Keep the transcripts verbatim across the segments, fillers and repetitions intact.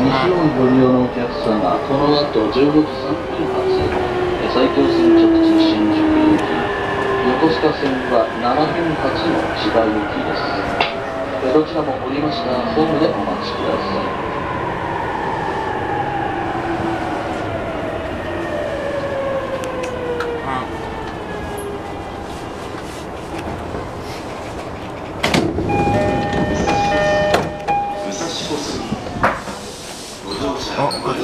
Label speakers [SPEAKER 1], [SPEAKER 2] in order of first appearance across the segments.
[SPEAKER 1] 西大井ご利用のお客様、この後じゅうごじさんぷん発、埼京線直通新宿行き、横須賀線はななふん発の千葉行きです。どちらも降りましたホームでお待ちください。
[SPEAKER 2] あ、足元にご注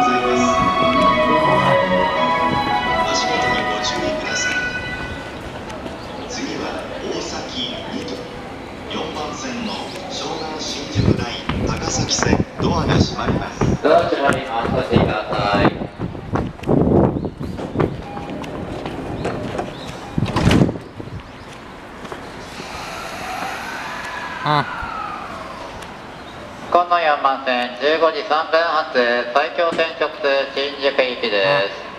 [SPEAKER 2] 意ください。次は大崎にとよんばん線の湘南新宿ライン高崎線、ドアが閉まります。
[SPEAKER 3] ドア閉まります。お待ちください。
[SPEAKER 4] うん。
[SPEAKER 3] このよんばん線じゅうごじさんぷん発、埼京線直通新宿行きです。